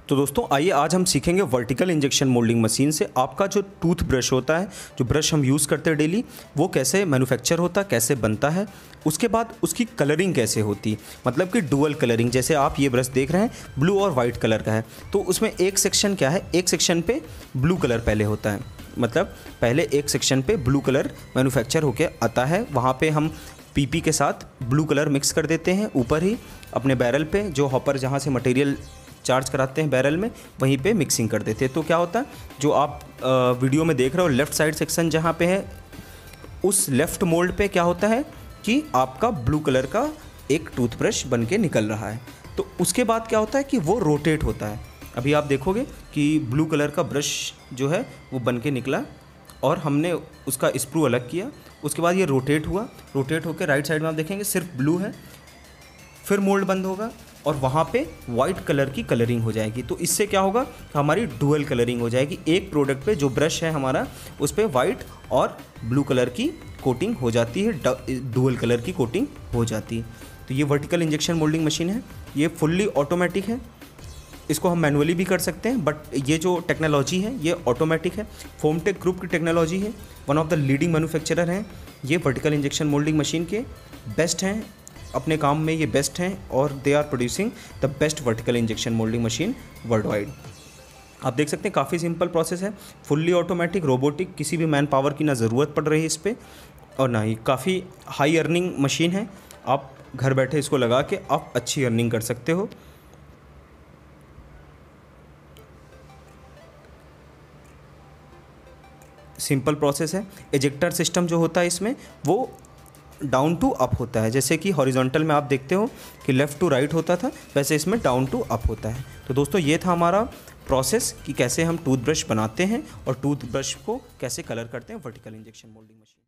तो दोस्तों आइए आज हम सीखेंगे वर्टिकल इंजेक्शन मोल्डिंग मशीन से आपका जो टूथ ब्रश होता है, जो ब्रश हम यूज़ करते हैं डेली, वो कैसे मैन्युफैक्चर होता है, कैसे बनता है, उसके बाद उसकी कलरिंग कैसे होती, मतलब कि डुअल कलरिंग। जैसे आप ये ब्रश देख रहे हैं ब्लू और वाइट कलर का है, तो उसमें एक सेक्शन क्या है, एक सेक्शन पे ब्लू कलर पहले होता है, मतलब पहले एक सेक्शन पे ब्लू कलर मैन्युफैक्चर होके आता है, वहाँ पे हम पीपी के साथ ब्लू कलर मिक्स कर देते हैं ऊपर ही अपने बैरल पे, जो हॉपर जहाँ से मटेरियल चार्ज कराते हैं बैरल में, वहीं पे मिक्सिंग कर देते हैं। तो क्या होता है, जो आप वीडियो में देख रहे हो लेफ़्ट साइड सेक्शन जहाँ पे है, उस लेफ़्ट मोल्ड पे क्या होता है कि आपका ब्लू कलर का एक टूथब्रश बन के निकल रहा है। तो उसके बाद क्या होता है कि वो रोटेट होता है। अभी आप देखोगे कि ब्लू कलर का ब्रश जो है वो बन के निकला और हमने उसका स्प्रू अलग किया, उसके बाद ये रोटेट हुआ, रोटेट होकर राइट साइड में आप देखेंगे सिर्फ ब्लू है, फिर मोल्ड बंद होगा और वहाँ पे वाइट कलर की कलरिंग हो जाएगी। तो इससे क्या होगा, हमारी डुअल कलरिंग हो जाएगी। एक प्रोडक्ट पे जो ब्रश है हमारा, उस पर वाइट और ब्लू कलर की कोटिंग हो जाती है, डुअल कलर की कोटिंग हो जाती है। तो ये वर्टिकल इंजेक्शन मोल्डिंग मशीन है, ये फुल्ली ऑटोमेटिक है। इसको हम मैनुअली भी कर सकते हैं, बट ये जो टेक्नोलॉजी है ये ऑटोमेटिक है। फोमटेक ग्रुप की टेक्नोलॉजी है, one of the leading manufacturer हैं। ये वर्टिकल इंजेक्शन मोल्डिंग मशीन के बेस्ट हैं, अपने काम में ये बेस्ट हैं और they are producing the best vertical injection moulding machine worldwide. आप देख सकते हैं काफ़ी सिंपल प्रोसेस है, फुल्ली ऑटोमेटिक, रोबोटिक, किसी भी मैन पावर की ना ज़रूरत पड़ रही है इस पर, और ना ही काफ़ी हाई अर्निंग मशीन है। आप घर बैठे इसको लगा के आप अच्छी अर्निंग कर सकते हो। सिंपल प्रोसेस है। इजेक्टर सिस्टम जो होता है इसमें वो डाउन टू अप होता है, जैसे कि हॉरिजॉन्टल में आप देखते हो कि लेफ़्ट टू राइट होता था, वैसे इसमें डाउन टू अप होता है। तो दोस्तों ये था हमारा प्रोसेस कि कैसे हम टूथब्रश बनाते हैं और टूथब्रश को कैसे कलर करते हैं वर्टिकल इंजेक्शन मोल्डिंग मशीन।